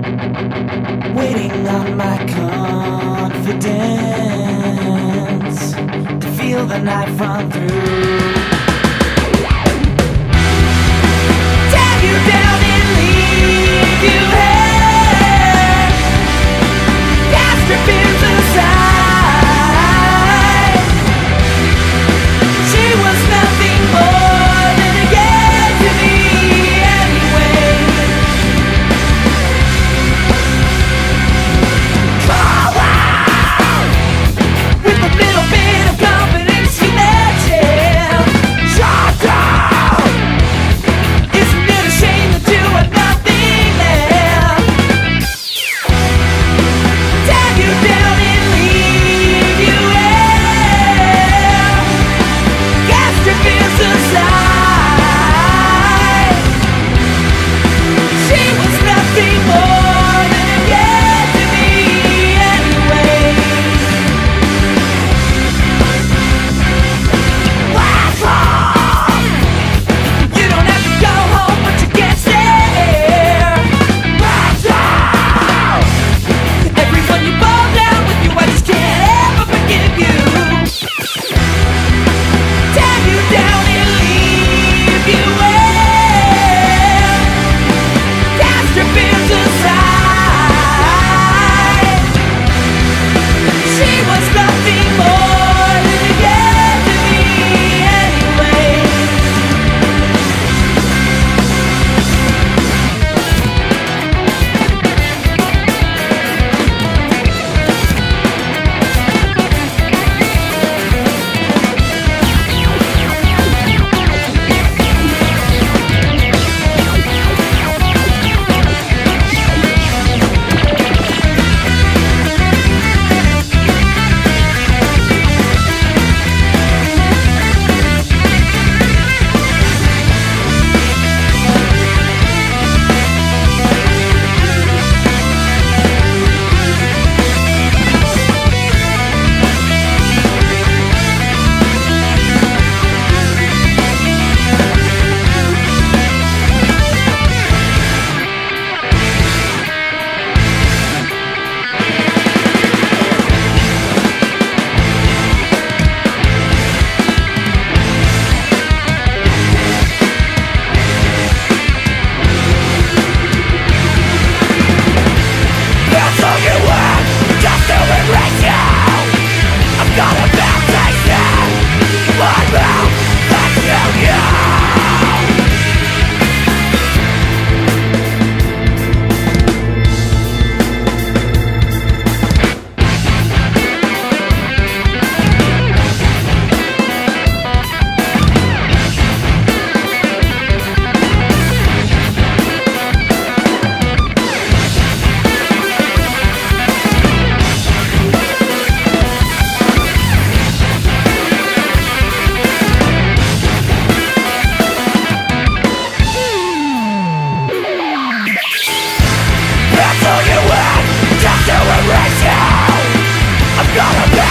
waiting on my confidence to feel the knife run through. Tag you down and leave you here, cast your fears aside. She was nothing more than a guess to me anyway. Call out with a little bit of confidence you mentioned. Shut down. Isn't it a shame that you had nothing left? Tag you down and leave you here, cast your fears aside. She was nothing more than a guess to me anyway. Last call. You don't have to go home, but you can't stay here. Last call. Everyone you fall down with you, I just can't ever forgive you. Tag you down and leave you here, cast your fears aside. She was nothing more than a guess to me anyway. That's all you want, just to erase you. I've got a foundation, my mouth, that's you. That's all you want, just to erase you. I've got a